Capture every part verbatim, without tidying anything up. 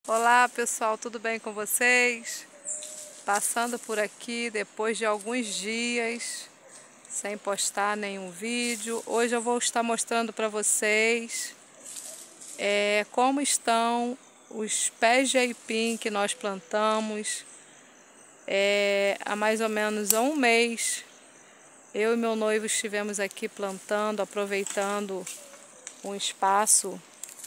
Olá pessoal, tudo bem com vocês? Passando por aqui depois de alguns dias sem postar nenhum vídeo. Hoje eu vou estar mostrando para vocês é, como estão os pés de aipim que nós plantamos é, há mais ou menos há um mês. Eu e meu noivo estivemos aqui plantando, aproveitando um espaço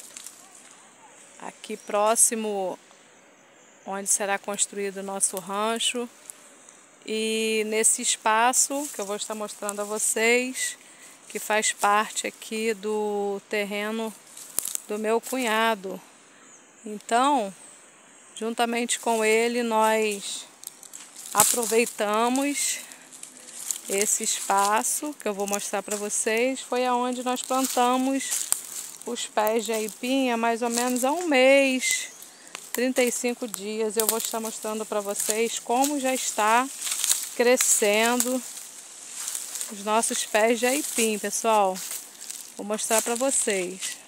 aqui próximo onde será construído o nosso rancho. E nesse espaço que eu vou estar mostrando a vocês, que faz parte aqui do terreno do meu cunhado. Então, juntamente com ele, nós aproveitamos esse espaço que eu vou mostrar para vocês. Foi aonde nós plantamos os pés de aipim há mais ou menos há um mês, trinta e cinco dias. Eu vou estar mostrando para vocês como já está crescendo os nossos pés de aipim, pessoal. Vou mostrar para vocês.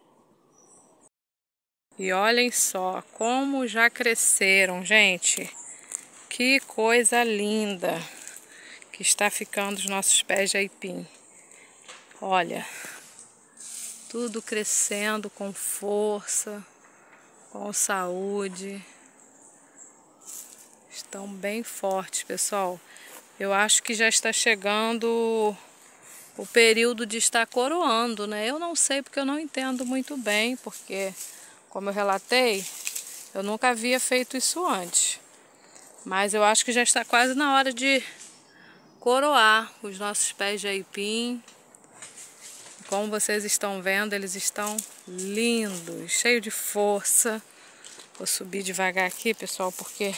E olhem só como já cresceram, gente. Que coisa linda que está ficando os nossos pés de aipim. Olha, tudo crescendo com força, com saúde. Estão bem fortes, pessoal. Eu acho que já está chegando o período de estar coroando, né? Eu não sei porque eu não entendo muito bem, porque, como eu relatei, eu nunca havia feito isso antes. Mas eu acho que já está quase na hora de coroar os nossos pés de aipim. Como vocês estão vendo, eles estão lindos, cheios de força. Vou subir devagar aqui, pessoal, porque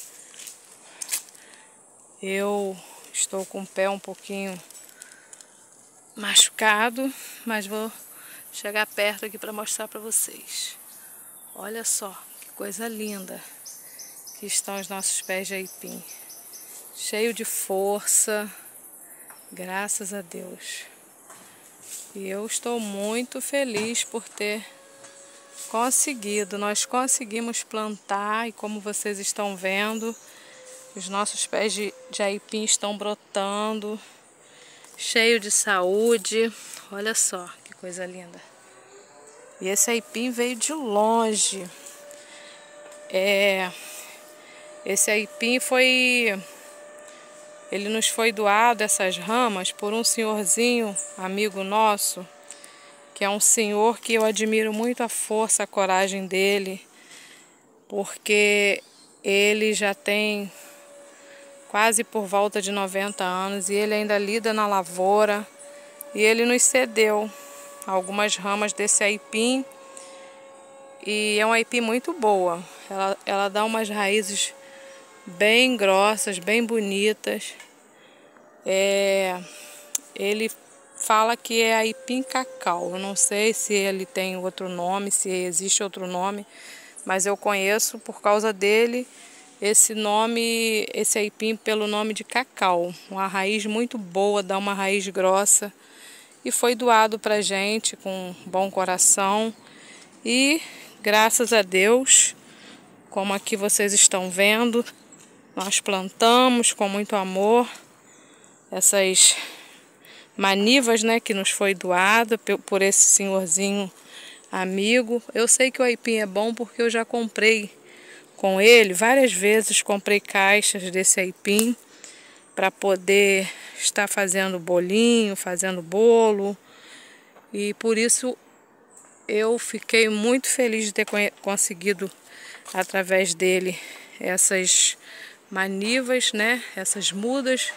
eu estou com o pé um pouquinho machucado, mas vou chegar perto aqui para mostrar para vocês. Olha só que coisa linda que estão os nossos pés de aipim. Cheio de força, graças a Deus. E eu estou muito feliz por ter conseguido. Nós conseguimos plantar e, como vocês estão vendo, os nossos pés de, de aipim estão brotando, cheio de saúde. Olha só que coisa linda. E esse aipim veio de longe. É, esse aipim foi... Ele nos foi doado, essas ramas, por um senhorzinho, amigo nosso, que é um senhor que eu admiro muito a força, a coragem dele, porque ele já tem quase por volta de noventa anos e ele ainda lida na lavoura, e ele nos cedeu algumas ramas desse aipim, e é uma aipim muito boa. Ela, ela dá umas raízes bem grossas, bem bonitas. É, ele fala que é aipim cacau. Eu não sei se ele tem outro nome, se existe outro nome, mas eu conheço por causa dele esse nome, esse aipim pelo nome de cacau. Uma raiz muito boa, dá uma raiz grossa, e foi doado pra gente com bom coração. E graças a Deus, como aqui vocês estão vendo, nós plantamos com muito amor essas manivas, né, que nos foi doada por esse senhorzinho amigo. Eu sei que o aipim é bom porque eu já comprei com ele várias vezes, comprei caixas desse aipim para poder estar fazendo bolinho, fazendo bolo, e por isso eu fiquei muito feliz de ter conseguido através dele essas manivas, né, essas mudas,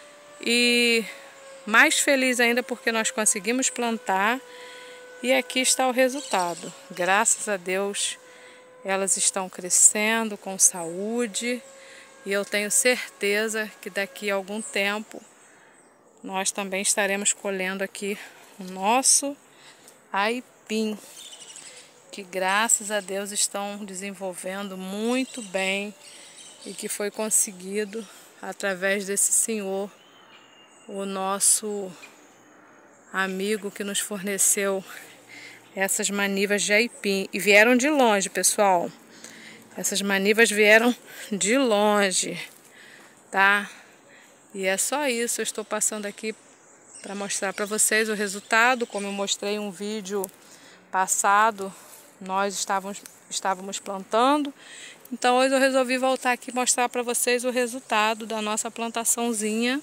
e mais feliz ainda porque nós conseguimos plantar e aqui está o resultado. Graças a Deus elas estão crescendo com saúde, e eu tenho certeza que daqui a algum tempo nós também estaremos colhendo aqui o nosso aipim, que graças a Deus estão desenvolvendo muito bem e que foi conseguido através desse senhor, o nosso amigo que nos forneceu essas manivas de aipim. E vieram de longe, pessoal. Essas manivas vieram de longe, tá? E é só isso, eu estou passando aqui para mostrar para vocês o resultado. Como eu mostrei em um vídeo passado, nós estávamos, estávamos plantando. Então hoje eu resolvi voltar aqui e mostrar para vocês o resultado da nossa plantaçãozinha,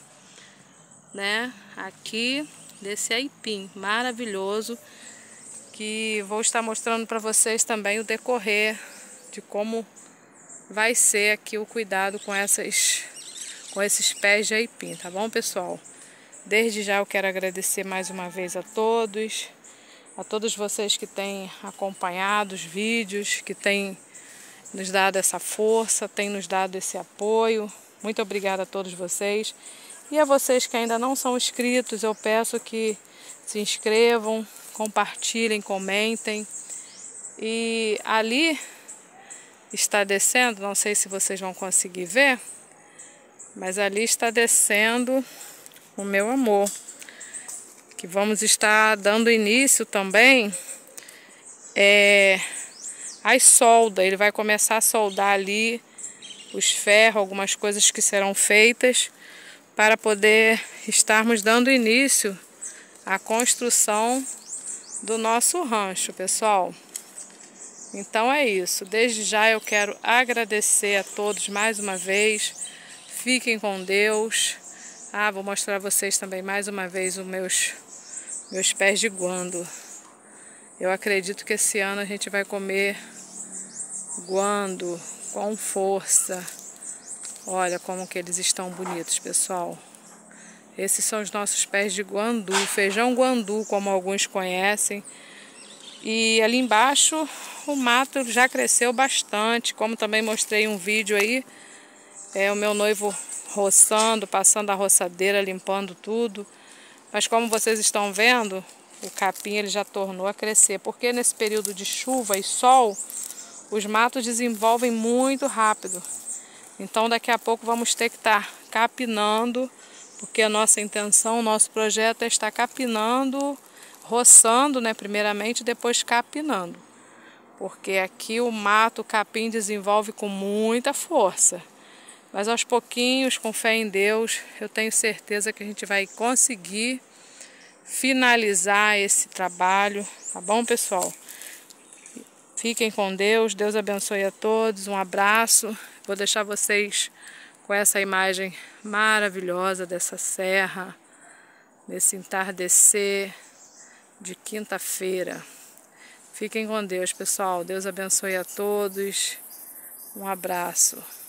né? Aqui desse aipim maravilhoso, que vou estar mostrando para vocês também o decorrer de como vai ser aqui o cuidado com essas com esses pés de aipim, tá bom, pessoal? Desde já eu quero agradecer mais uma vez a todos, a todos vocês que têm acompanhado os vídeos, que têm nos dado essa força, têm nos dado esse apoio. Muito obrigada a todos vocês. E a vocês que ainda não são inscritos, eu peço que se inscrevam, compartilhem, comentem. E ali está descendo, não sei se vocês vão conseguir ver, mas ali está descendo o meu amor, que vamos estar dando início também é, às soldas. Ele vai começar a soldar ali os ferros, algumas coisas que serão feitas para poder estarmos dando início à construção do nosso rancho, pessoal. Então é isso, desde já eu quero agradecer a todos mais uma vez. Fiquem com Deus. Ah, vou mostrar a vocês também mais uma vez os meus, meus pés de guando. Eu acredito que esse ano a gente vai comer guando com força. Olha como que eles estão bonitos, pessoal. Esses são os nossos pés de guandu, feijão guandu, como alguns conhecem. E ali embaixo o mato já cresceu bastante, como também mostrei em um vídeo aí. É o meu noivo roçando, passando a roçadeira, limpando tudo. Mas como vocês estão vendo, o capim ele já tornou a crescer. Porque nesse período de chuva e sol, os matos desenvolvem muito rápido. Então daqui a pouco vamos ter que estar capinando, porque a nossa intenção, o nosso projeto é estar capinando, roçando, né, primeiramente, depois capinando. Porque aqui o mato, o capim desenvolve com muita força. Mas aos pouquinhos, com fé em Deus, eu tenho certeza que a gente vai conseguir finalizar esse trabalho, tá bom, pessoal? Fiquem com Deus, Deus abençoe a todos, um abraço. Vou deixar vocês com essa imagem maravilhosa dessa serra, desse entardecer de quinta-feira. Fiquem com Deus, pessoal. Deus abençoe a todos. Um abraço.